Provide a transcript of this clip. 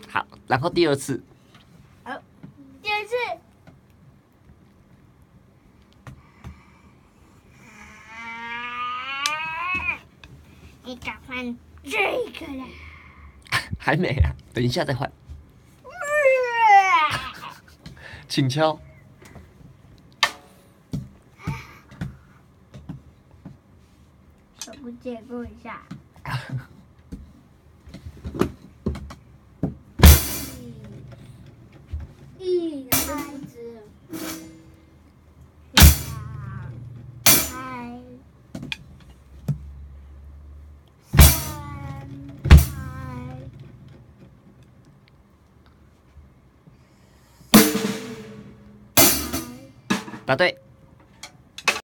好，然后第二次， 好，第二次。你赶快这个啦！ 还没啊，等一下再换，请敲。 手不借过一下。开始。开。 答对。